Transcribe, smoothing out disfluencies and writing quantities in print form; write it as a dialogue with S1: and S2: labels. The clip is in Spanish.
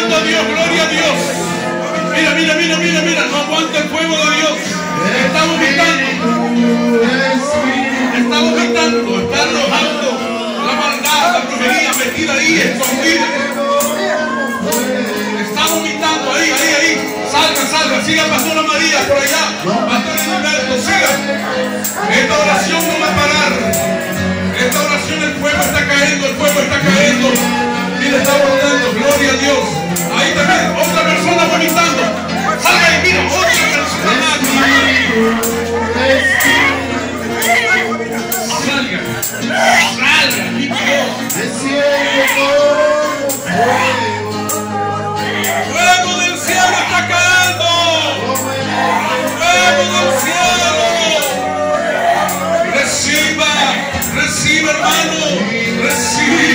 S1: vomitando a Dios, gloria a Dios. Mira, mira, mira, mira, mira, no aguanta el fuego de Dios. Está vomitando. Está vomitando, está arrojando la maldad, la brujería metida ahí, escondida. Está vomitando ahí, ahí, ahí. Salga, salga, siga Pastora María por allá. Pastor Humberto, siga. Esta oración no va a parar. Esta oración, el fuego está cayendo, el fuego está cayendo. Mira, está volando, gloria a Dios. Ahí también, otra persona vomitando. Salga ahí, mira, otra persona más. Salga, salga, mi Dios. Fuego del cielo está cayendo. Fuego del cielo. Reciba, reciba, hermano, reciba.